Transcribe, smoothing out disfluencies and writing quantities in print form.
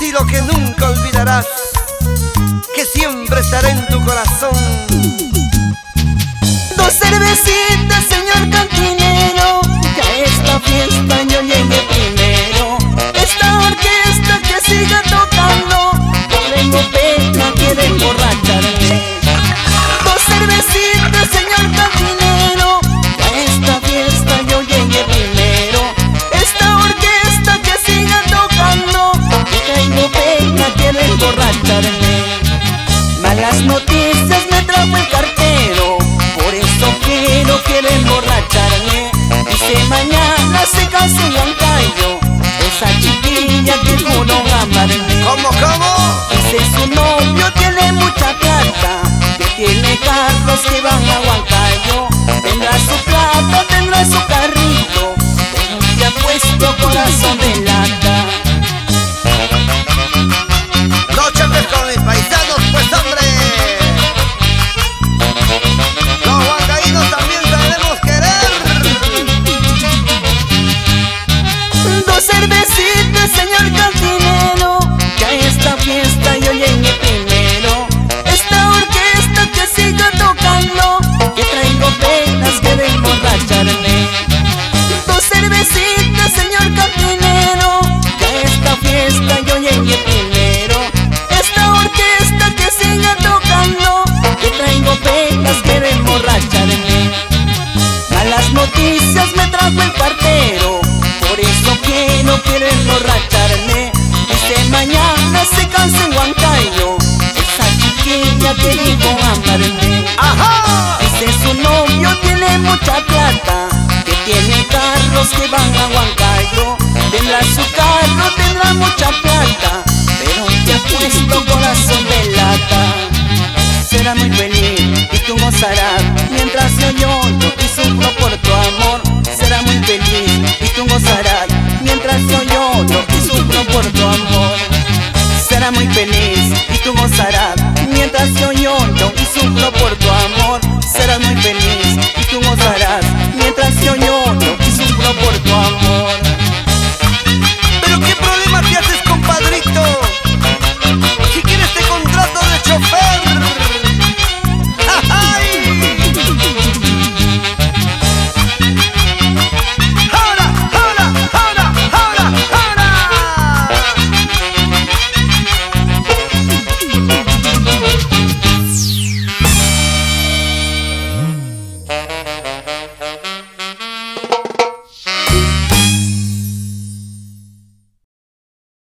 estilo que nunca olvidarás, que siempre estará en tu corazón. Dos cervecitas, señor cantinero, que a esta fiesta yo llegué primero. Esta orquesta que siga tocando, no tengo pena, quiere emborracharme. Dos cervecitas, señor cantinero, que a esta fiesta yo llegué primero. Esta orquesta que siga tocando, no tengo pena, quiere emborracharme. Malas noticias me trajo el cartero, por eso quiero emborracharme. Dice mañana se casa en Huancayo esa chiquilla que juró amarme. ¿Cómo? Dice su novio tiene mucha plata, que tiene carros que van a Huancayo. Tendrá su plata, tendrá su carrito, pero te ha puesto corazón de lata. Noche pues con mis paisanos, pues hombre. Los huancaínos también sabemos querer. Dos cervecitas, señor cantinero, que a esta fiesta yo llegué primero. Esta orquesta que siga tocando, que traigo penas, quiero emborracharme. Dos cervecitas, señor cantinero, que a esta fiesta yo llegué primero. Esta orquesta que siga tocando, que traigo penas, quiero emborracharme. Malas noticias me trajo el partero, por eso quiero emborracharme. Dice mañana se casa en Huancayo esa chiquilla que dijo amarme. ¡Ajá! Dice su novio tiene mucha plata, que tiene carros que van a Huancayo. Tendrá su carro, tendrá mucha plata, pero te ha puesto corazón de lata. Será muy feliz y tú gozarás, mientras yo lloro y sufro por tu amor. Será muy feliz y tú gozarás, mientras yo lloro y sufro por tu amor. Será muy feliz